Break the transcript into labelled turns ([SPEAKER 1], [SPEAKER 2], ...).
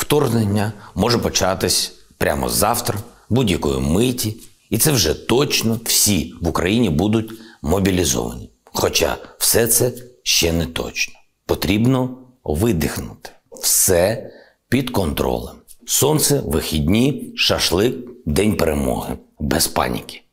[SPEAKER 1] вторгнення може початись прямо завтра, будь-якої миті. І це вже точно всі в Україні будуть мобілізовані. Хоча все це ще не точно. Потрібно видихнути. Все під контролем. Сонце, вихідні, шашлик, День перемоги. Без паніки.